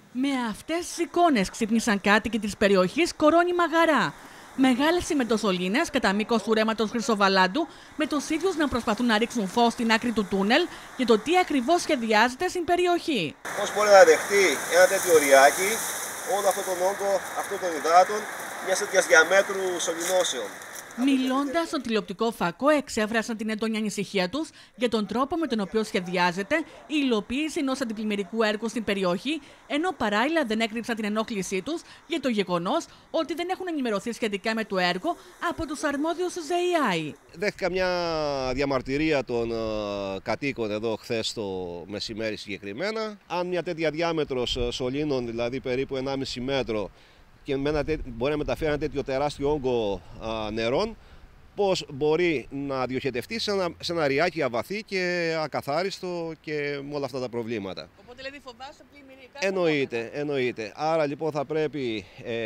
Με αυτές τις εικόνες ξύπνησαν κάτοικοι της περιοχής Κορώνη Μαγαρά. Μεγάλες συμμετοσωλήνες κατά μήκος του ρέματος Χρυσοβαλάντου, με τους ίδιους να προσπαθούν να ρίξουν φως στην άκρη του τούνελ για το τι ακριβώς σχεδιάζεται στην περιοχή. Πώς μπορεί να δεχτεί ένα τέτοιο ριάκι όλο αυτόν τον όγκο αυτών των υδάτων μιας τέτοιας διαμέτρου σωληνώσεων. Μιλώντας στον τηλεοπτικό φακό, εξέφρασαν την έντονη ανησυχία τους για τον τρόπο με τον οποίο σχεδιάζεται η υλοποίηση ενός αντιπλημμυρικού έργου στην περιοχή, ενώ παράλληλα δεν έκρυψαν την ενόχλησή τους για το γεγονός ότι δεν έχουν ενημερωθεί σχετικά με το έργο από τους αρμόδιους του ΖΕΙΑΙ. Δέχτηκα μια διαμαρτυρία των κατοίκων εδώ χθες το μεσημέρι συγκεκριμένα. Αν μια τέτοια διάμετρος σωλήνων, δηλαδή περίπου 1,5 μέτρο, και μπορεί να μεταφέρει ένα τέτοιο τεράστιο όγκο νερών, πώς μπορεί να διοχετευτεί σε ένα ριάκι αβαθή και ακαθάριστο και με όλα αυτά τα προβλήματα. Οπότε δηλαδή φοβάσαι πλημμυρικά. Εννοείται. Άρα λοιπόν θα πρέπει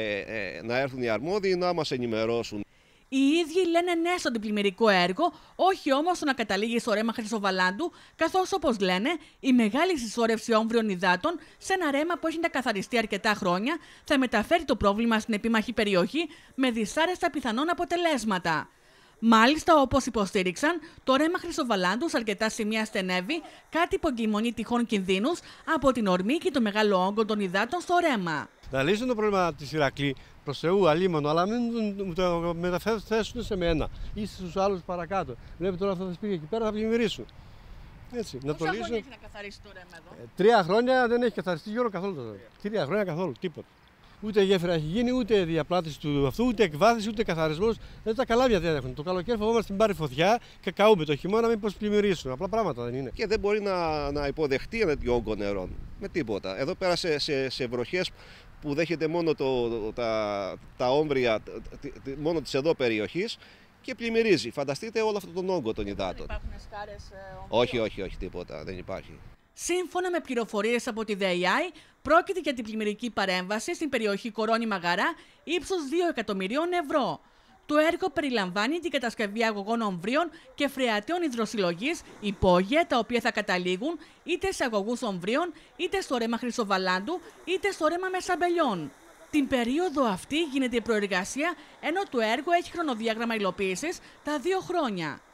να έρθουν οι αρμόδιοι να μας ενημερώσουν. Οι ίδιοι λένε ναι στο αντιπλημμυρικό έργο, όχι όμως στο να καταλήγει στο ρέμα Χρυσοβαλάντου, καθώς όπως λένε, η μεγάλη συσσόρευση όμβριων υδάτων σε ένα ρέμα που έχει να καθαριστεί αρκετά χρόνια θα μεταφέρει το πρόβλημα στην επίμαχη περιοχή με δυσάρεστα πιθανόν αποτελέσματα. Μάλιστα, όπως υποστήριξαν, το ρέμα Χρυσοβαλάντου σε αρκετά σημεία στενεύει, κάτι που εγκυμονεί τυχόν κινδύνους από την ορμή και το μεγάλο όγκο των υδάτων στο ρέμα. Να λύσουν το πρόβλημα της Ηρακλή προς Θεού αλίμονο, αλλά μην το μεταθέσουν σε μένα ή στους άλλους παρακάτω. Βλέπετε τώρα αυτά τα σπίτια εκεί πέρα θα πλημμυρίσουν. Έτσι, να το λύσουν. Πόσα χρόνια έχει να καθαρίσει το ρέμα εδώ? 3 χρόνια δεν έχει καθαριστεί Γιώργο καθόλου τώρα. 3 χρόνια καθόλου, τίποτα. Ούτε γέφυρα έχει γίνει, ούτε διαπλάτηση του αυτού, ούτε εκβάθηση, ούτε καθαρισμός. Τα καλάβια δεν έχουν. Το καλοκαίρι φοβόμαστε την πάρει φωτιά και καούμε το χειμώνα, μήπως πλημμυρίσουν. Απλά πράγματα δεν είναι. Και δεν μπορεί να υποδεχτεί ένα τέτοιο όγκο νερών με τίποτα. Εδώ πέρα σε βροχές που δέχεται μόνο τα όμβρια, μόνο της εδώ περιοχής και πλημμυρίζει. Φανταστείτε όλο αυτόν τον όγκο των υδάτων. Δεν υπάρχουν σκάρες όμβριων? Όχι, τίποτα, δεν υπάρχει. Σύμφωνα με πληροφορίες από τη ΔΕΙΑΙ, πρόκειται για την πλημμυρική παρέμβαση στην περιοχή Κορώνη Μαγαρά ύψους 2 εκατομμυρίων ευρώ. Το έργο περιλαμβάνει την κατασκευή αγωγών ομβρίων και φρεατίων υδροσυλλογής υπόγεια, τα οποία θα καταλήγουν είτε σε αγωγούς ομβρίων, είτε στο ρέμα Χρυσοβαλάντου, είτε στο ρέμα Μεσαμπελιών. Την περίοδο αυτή γίνεται η προεργασία, ενώ το έργο έχει χρονοδιάγραμμα υλοποίησης τα 2 χρόνια.